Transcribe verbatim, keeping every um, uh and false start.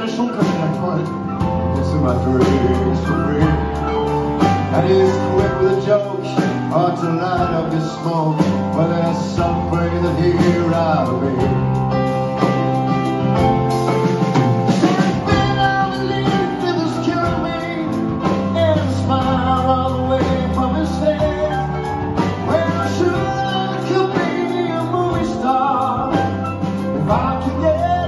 le chanter This is my dreams for free. And it's quick with a joke, hard to light up this smoke, but there's something that here I'll be. I can get